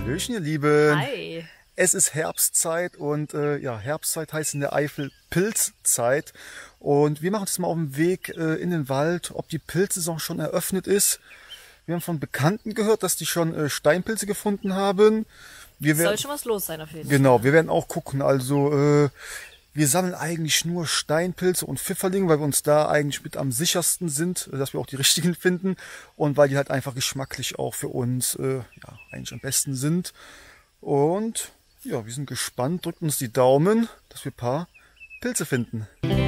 Hallöchen, ihr Lieben. Hi. Es ist Herbstzeit und ja, Herbstzeit heißt in der Eifel Pilzzeit. Und wir machen uns mal auf den Weg in den Wald, ob die Pilzsaison schon eröffnet ist. Wir haben von Bekannten gehört, dass die schon Steinpilze gefunden haben. Soll schon was los sein auf jeden Fall. Genau, wir werden auch gucken. Also wir sammeln eigentlich nur Steinpilze und Pfifferlinge, weil wir uns da eigentlich mit am sichersten sind, dass wir auch die richtigen finden und weil die halt einfach geschmacklich auch für uns ja, eigentlich am besten sind. Und ja, wir sind gespannt, drückt uns die Daumen, dass wir ein paar Pilze finden.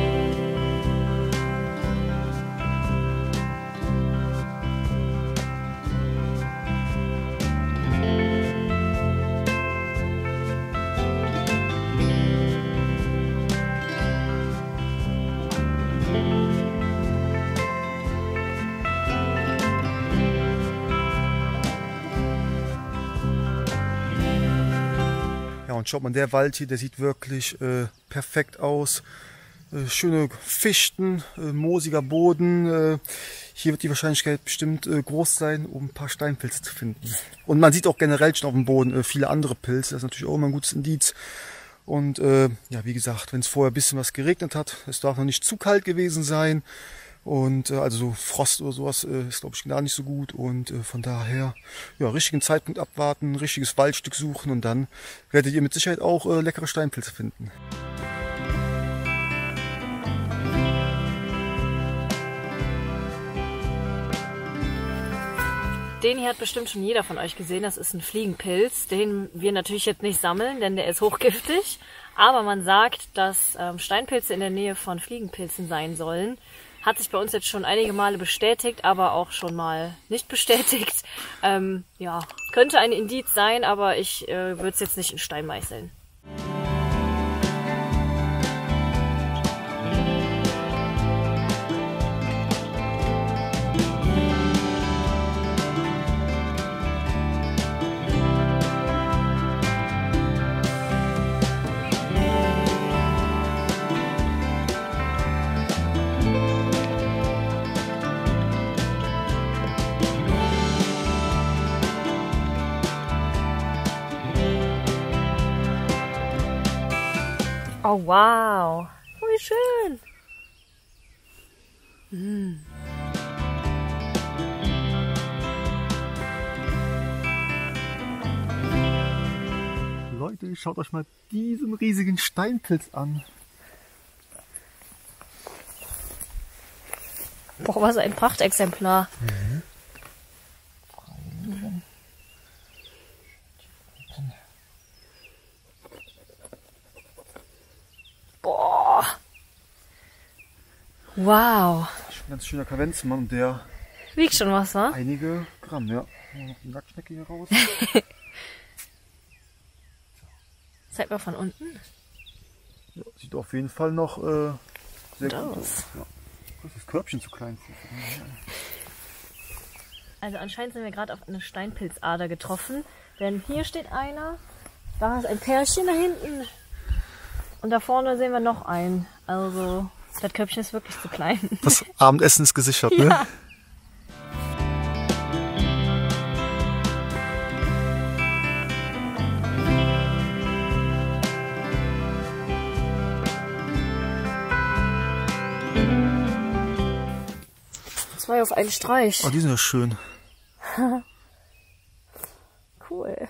Und schaut mal, der Wald hier, der sieht wirklich perfekt aus. Schöne Fichten, moosiger Boden. Hier wird die Wahrscheinlichkeit bestimmt groß sein, um ein paar Steinpilze zu finden. Und man sieht auch generell schon auf dem Boden viele andere Pilze. Das ist natürlich auch immer ein gutes Indiz. Und ja, wie gesagt, wenn es vorher ein bisschen was geregnet hat, es darf noch nicht zu kalt gewesen sein. Und also so Frost oder sowas ist, glaube ich, gar nicht so gut. Und von daher, ja, richtigen Zeitpunkt abwarten, richtiges Waldstück suchen und dann werdet ihr mit Sicherheit auch leckere Steinpilze finden. Den hier hat bestimmt schon jeder von euch gesehen. Das ist ein Fliegenpilz, den wir natürlich jetzt nicht sammeln, denn der ist hochgiftig. Aber man sagt, dass Steinpilze in der Nähe von Fliegenpilzen sein sollen. Hat sich bei uns jetzt schon einige Male bestätigt, aber auch schon mal nicht bestätigt. Ja, könnte ein Indiz sein, aber ich würde es jetzt nicht in Stein meißeln. Oh wow, wie schön. Leute, schaut euch mal diesen riesigen Steinpilz an. Boah, was ein Prachtexemplar. Boah. Wow. Das ist ein ganz schöner Kavenzmann, der Wiegt schon was, wa? einige Gramm, ja. Noch die Nacktschnecke hier raus. Zeig mal von unten. Ja, sieht auf jeden Fall noch sehr gut aus. aus. Ja. Das Körbchen zu klein. Also anscheinend sind wir gerade auf eine Steinpilzader getroffen. Denn hier steht einer, da ist ein Pärchen da hinten. Und da vorne sehen wir noch einen. Also das Körbchen ist wirklich zu klein. Das Abendessen ist gesichert, ne? Ja. Zwei auf einen Streich. Oh, die sind ja schön. Cool.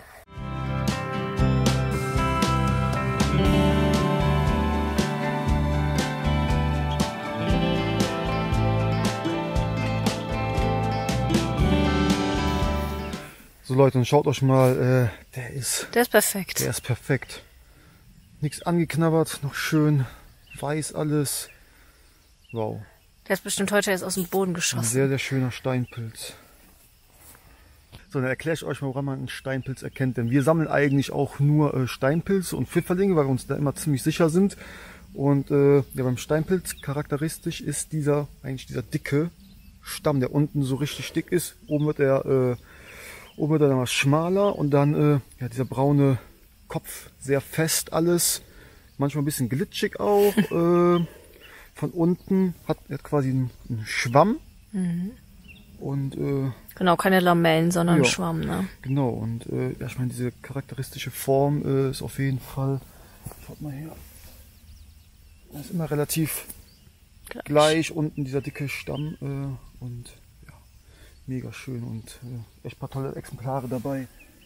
So Leute, und schaut euch mal, der ist perfekt. Der ist perfekt. Nichts angeknabbert, noch schön weiß alles. Wow. Der ist bestimmt heute erst aus dem Boden Ein geschossen. sehr, sehr schöner Steinpilz. So, dann erkläre ich euch mal, woran man einen Steinpilz erkennt. Denn wir sammeln eigentlich auch nur Steinpilze und Pfifferlinge, weil wir uns da immer ziemlich sicher sind. Und ja, beim Steinpilz charakteristisch ist eigentlich dieser dicke Stamm, der unten so richtig dick ist. Oben wird er dann was schmaler und dann ja, dieser braune Kopf, sehr fest alles. Manchmal ein bisschen glitschig auch. Von unten hat er quasi einen Schwamm. Und genau, keine Lamellen, sondern ja, Schwamm, ne? Genau, und ja, ich meine, diese charakteristische Form ist auf jeden Fall, schaut mal her, das ist immer relativ gleich, unten dieser dicke Stamm und ja, mega schön und echt ein paar tolle Exemplare dabei.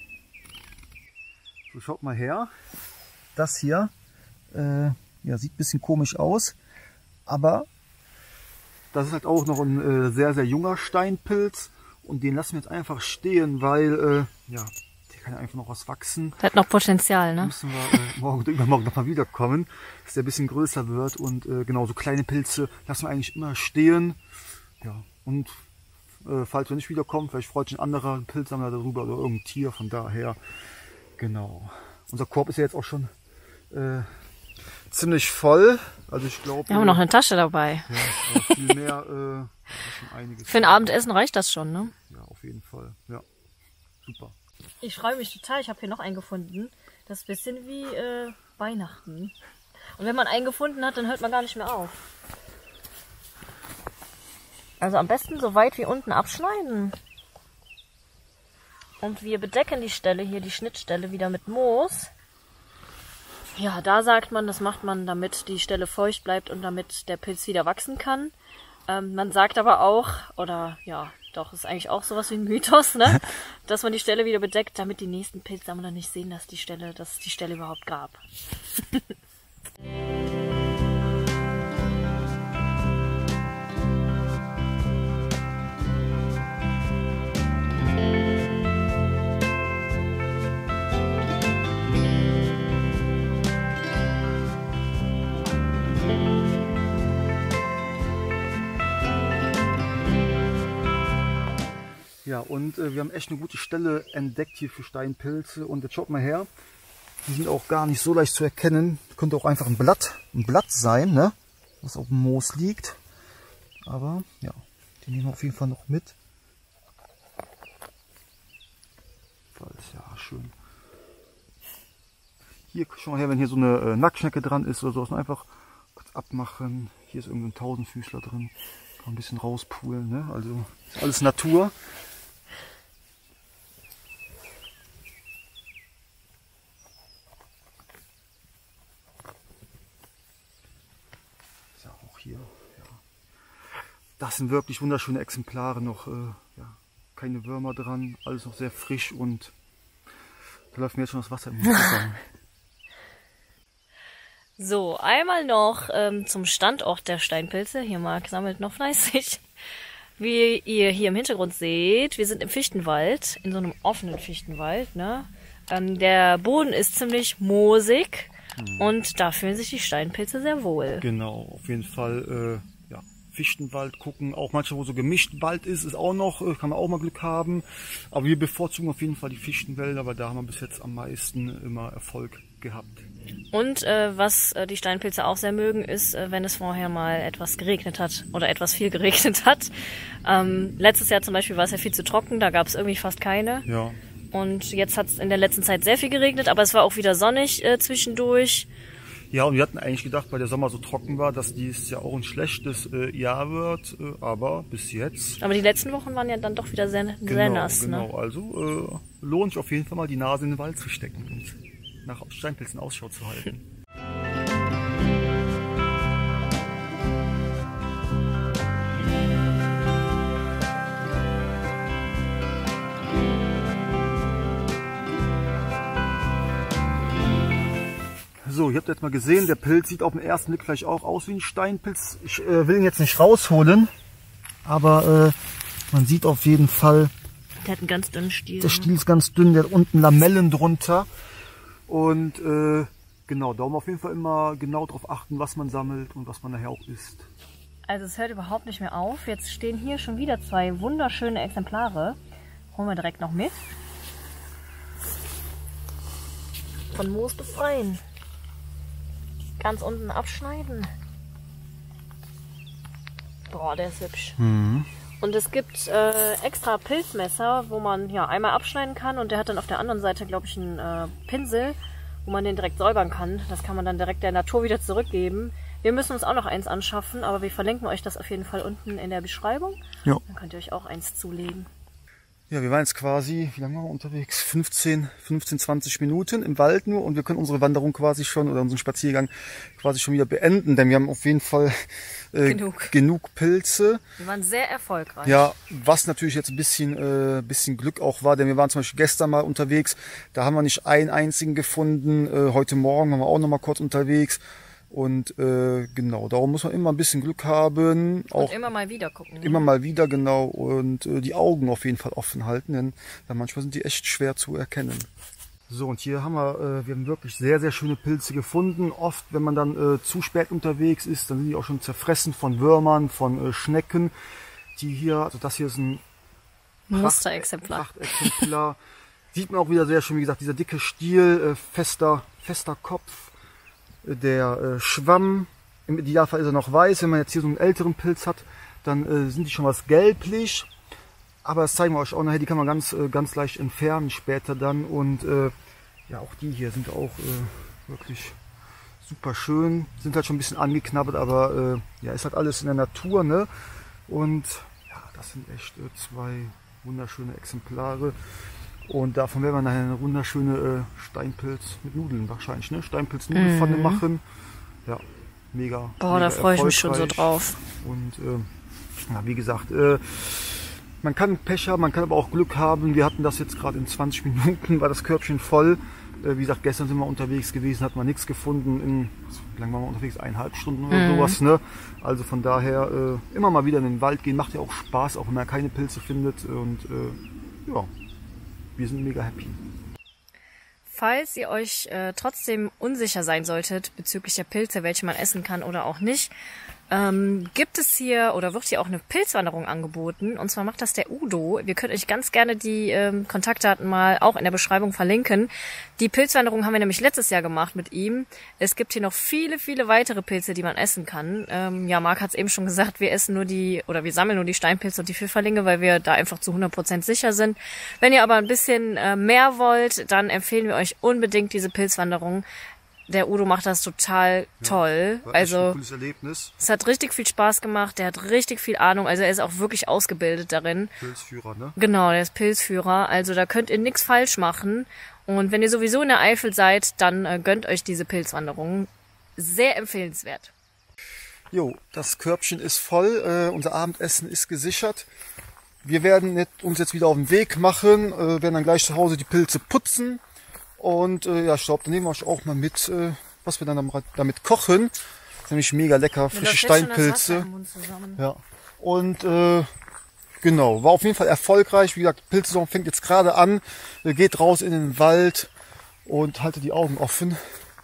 So, schaut mal her, das hier ja, sieht ein bisschen komisch aus, aber das ist halt auch noch ein sehr, sehr junger Steinpilz und den lassen wir jetzt einfach stehen, weil ja, der kann ja einfach noch was wachsen. Der hat noch Potenzial, ne? Müssen wir morgen oder übermorgen nochmal wiederkommen, dass der ein bisschen größer wird und genau, so kleine Pilze lassen wir eigentlich immer stehen. Ja, und falls wir nicht wiederkommen, vielleicht freut sich ein anderer Pilzsammler darüber oder irgendein Tier, von daher, genau. Unser Korb ist ja jetzt auch schon ziemlich voll. Also ich glaube. Wir haben noch eine Tasche dabei. Ja, aber viel mehr. Schon einiges. Für ein Abendessen reicht das schon, ne? Ja, auf jeden Fall. Ja, super. Ich freue mich total. Ich habe hier noch einen gefunden. Das ist ein bisschen wie Weihnachten. Und wenn man einen gefunden hat, dann hört man gar nicht mehr auf. Also am besten so weit wie unten abschneiden. Und wir bedecken die Stelle hier, die Schnittstelle, wieder mit Moos. Ja, da sagt man, das macht man, damit die Stelle feucht bleibt und damit der Pilz wieder wachsen kann. Man sagt aber auch, oder ja, doch, ist eigentlich auch sowas wie ein Mythos, ne? Dass man die Stelle wieder bedeckt, damit die nächsten Pilzsammler nicht sehen, dass es die Stelle überhaupt gab. Ja, und wir haben echt eine gute Stelle entdeckt hier für Steinpilze. Und jetzt schaut mal her, die sind auch gar nicht so leicht zu erkennen. Könnte auch einfach ein Blatt sein, ne? Was auf dem Moos liegt. Aber ja, die nehmen wir auf jeden Fall noch mit. Das ist ja schön. Hier, schau mal her, wenn hier so eine Nacktschnecke dran ist oder so, einfach kurz abmachen. Hier ist irgendein Tausendfüßler drin. Kann man ein bisschen rauspulen, ne? Also ist alles Natur. Ist ja auch hier. Ja. Das sind wirklich wunderschöne Exemplare noch. Ja, keine Würmer dran, alles noch sehr frisch und da läuft mir jetzt schon das Wasser im Mund zusammen. So, einmal noch zum Standort der Steinpilze. Hier Marc sammelt noch fleißig. Wie ihr hier im Hintergrund seht, wir sind im Fichtenwald, in so einem offenen Fichtenwald, ne? Der Boden ist ziemlich moosig und da fühlen sich die Steinpilze sehr wohl. Genau, auf jeden Fall ja, Fichtenwald gucken, auch manchmal wo so gemischt Wald ist auch noch, kann man auch mal Glück haben. Aber wir bevorzugen auf jeden Fall die Fichtenwälder, weil da haben wir bis jetzt am meisten immer Erfolg gehabt. Und was die Steinpilze auch sehr mögen, ist, wenn es vorher mal etwas geregnet hat oder etwas viel geregnet hat. Letztes Jahr zum Beispiel war es ja viel zu trocken, da gab es irgendwie fast keine. Ja. Und jetzt hat es in der letzten Zeit sehr viel geregnet, aber es war auch wieder sonnig zwischendurch. Ja, und wir hatten eigentlich gedacht, weil der Sommer so trocken war, dass dies ja auch ein schlechtes Jahr wird, aber bis jetzt... Aber die letzten Wochen waren ja dann doch wieder sehr nass. Genau, ne? Also lohnt sich auf jeden Fall mal die Nase in den Wald zu stecken und nach Steinpilzen Ausschau zu halten. So, ihr habt jetzt mal gesehen, der Pilz sieht auf den ersten Blick vielleicht auch aus wie ein Steinpilz. Ich will ihn jetzt nicht rausholen, aber man sieht auf jeden Fall, der hat einen ganz dünnen Stiel. Der Stiel ist ganz dünn, der hat unten Lamellen drunter. Und genau, darum auf jeden Fall immer genau darauf achten, was man sammelt und was man nachher auch isst. Also es hört überhaupt nicht mehr auf. Jetzt stehen hier schon wieder 2 wunderschöne Exemplare. Holen wir direkt noch mit. Von Moos befreien. Ganz unten abschneiden. Boah, der ist hübsch. Mhm. Und es gibt extra Pilzmesser, wo man ja einmal abschneiden kann und der hat dann auf der anderen Seite, glaube ich, einen Pinsel, wo man den direkt säubern kann. Das kann man dann direkt der Natur wieder zurückgeben. Wir müssen uns auch noch eins anschaffen, aber wir verlinken euch das auf jeden Fall unten in der Beschreibung. Ja. Dann könnt ihr euch auch eins zulegen. Ja, wir waren jetzt quasi, wie lange waren wir unterwegs? 15, 20 Minuten im Wald nur und wir können unsere Wanderung quasi schon oder unseren Spaziergang quasi schon wieder beenden, denn wir haben auf jeden Fall genug Pilze. Wir waren sehr erfolgreich. Ja, was natürlich jetzt ein bisschen Glück auch war, denn wir waren zum Beispiel gestern mal unterwegs, da haben wir nicht einen einzigen gefunden. Heute Morgen waren wir auch noch mal kurz unterwegs. Und genau, darum muss man immer ein bisschen Glück haben. Auch und immer mal wieder gucken. Immer mal wieder, genau. Und die Augen auf jeden Fall offen halten, denn manchmal sind die echt schwer zu erkennen. So, und hier haben wir haben wirklich sehr, sehr schöne Pilze gefunden. Oft, wenn man dann zu spät unterwegs ist, dann sind die auch schon zerfressen von Würmern, von Schnecken. Die hier, also das hier ist ein Musterexemplar. Prachtexemplar. Sieht man auch wieder sehr schön, wie gesagt, dieser dicke Stiel, fester Kopf. Der Schwamm, im Idealfall ist er noch weiß. Wenn man jetzt hier so einen älteren Pilz hat, dann sind die schon was gelblich. Aber das zeigen wir euch auch nachher, die kann man ganz leicht entfernen später dann. Und ja, auch die hier sind auch wirklich super schön. Sind halt schon ein bisschen angeknabbert, aber ja, ist halt alles in der Natur, ne? Und ja, das sind echt zwei wunderschöne Exemplare. Und davon werden wir nachher eine wunderschöne Steinpilz mit Nudeln wahrscheinlich, ne? Steinpilz-Nudelpfanne machen. Ja, mega. Boah, da freue ich mich schon so drauf. Und ja, wie gesagt, man kann Pech haben, man kann aber auch Glück haben. Wir hatten das jetzt gerade in 20 Minuten, war das Körbchen voll. Wie gesagt, gestern sind wir unterwegs gewesen, hat man nichts gefunden. Wie lange waren wir unterwegs? 1,5 Stunden oder sowas, ne? Also von daher immer mal wieder in den Wald gehen, macht ja auch Spaß, auch wenn man keine Pilze findet. Und ja. Wir sind mega happy. Falls ihr euch trotzdem unsicher sein solltet bezüglich der Pilze, welche man essen kann oder auch nicht, gibt es hier oder wird hier auch eine Pilzwanderung angeboten. Und zwar macht das der Udo. Wir könnt euch ganz gerne die Kontaktdaten mal auch in der Beschreibung verlinken. Die Pilzwanderung haben wir nämlich letztes Jahr gemacht mit ihm. Es gibt hier noch viele, viele weitere Pilze, die man essen kann. Ja, Marc hat es eben schon gesagt, wir sammeln nur die Steinpilze und die Pfifferlinge, weil wir da einfach zu 100% sicher sind. Wenn ihr aber ein bisschen mehr wollt, dann empfehlen wir euch unbedingt diese Pilzwanderung. Der Udo macht das total toll. War also echt ein cooles Erlebnis. Es hat richtig viel Spaß gemacht. Der hat richtig viel Ahnung. Also er ist auch wirklich ausgebildet darin. Pilzführer, ne? Genau, der ist Pilzführer. Also da könnt ihr nichts falsch machen. Und wenn ihr sowieso in der Eifel seid, dann gönnt euch diese Pilzwanderung. Sehr empfehlenswert. Jo, das Körbchen ist voll. Unser Abendessen ist gesichert. Wir werden uns jetzt wieder auf den Weg machen. Werden dann gleich zu Hause die Pilze putzen. Und ja, ich glaube, dann nehmen wir euch auch mal mit, was wir dann damit kochen. Das ist nämlich mega lecker, frische Steinpilze. Ja. Und genau, war auf jeden Fall erfolgreich. Wie gesagt, die Pilzsaison fängt jetzt gerade an. Geht raus in den Wald und haltet die Augen offen.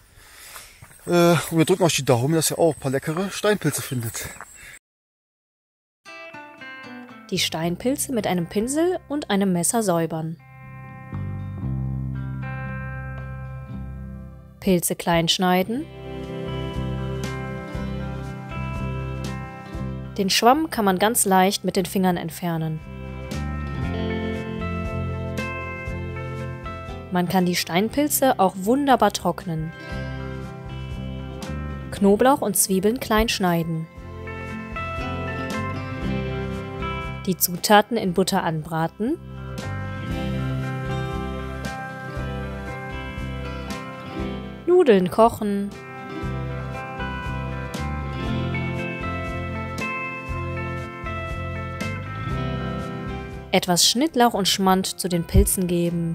Und wir drücken euch die Daumen, dass ihr auch ein paar leckere Steinpilze findet. Die Steinpilze mit einem Pinsel und einem Messer säubern. Pilze klein schneiden. Den Schwamm kann man ganz leicht mit den Fingern entfernen. Man kann die Steinpilze auch wunderbar trocknen. Knoblauch und Zwiebeln klein schneiden. Die Zutaten in Butter anbraten. Nudeln kochen. Etwas Schnittlauch und Schmand zu den Pilzen geben.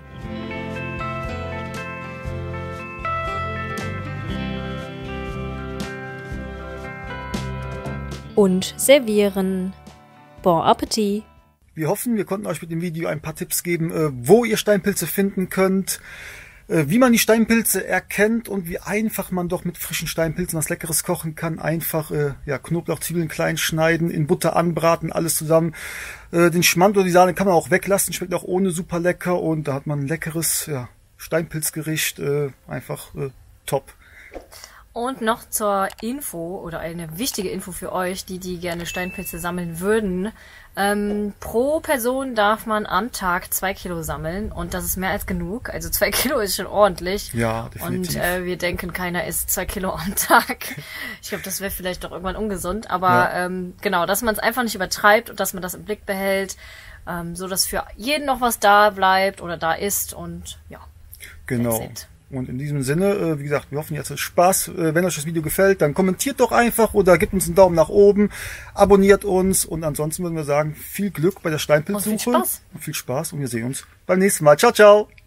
Und servieren. Bon Appetit! Wir hoffen, wir konnten euch mit dem Video ein paar Tipps geben, wo ihr Steinpilze finden könnt, wie man die Steinpilze erkennt und wie einfach man doch mit frischen Steinpilzen was Leckeres kochen kann. Einfach ja, Knoblauch, Zwiebeln klein schneiden, in Butter anbraten, alles zusammen. Den Schmand oder die Sahne kann man auch weglassen, schmeckt auch ohne super lecker und da hat man ein leckeres Steinpilzgericht, einfach top. Und noch zur Info oder eine wichtige Info für euch, die gerne Steinpilze sammeln würden. Pro Person darf man am Tag 2 Kilo sammeln und das ist mehr als genug. Also 2 Kilo ist schon ordentlich. Ja, definitiv. Und wir denken, keiner isst 2 Kilo am Tag. Ich glaube, das wäre vielleicht doch irgendwann ungesund. Aber Ja. genau, dass man es einfach nicht übertreibt und dass man das im Blick behält, so dass für jeden noch was da bleibt oder da ist und ja. Genau. That's it. Und in diesem Sinne, wie gesagt, wir hoffen, ihr hattet Spaß. Wenn euch das Video gefällt, dann kommentiert doch einfach oder gebt uns einen Daumen nach oben, abonniert uns und ansonsten würden wir sagen, viel Glück bei der Steinpilzsuche. Und viel Spaß. Und viel Spaß und wir sehen uns beim nächsten Mal. Ciao, ciao!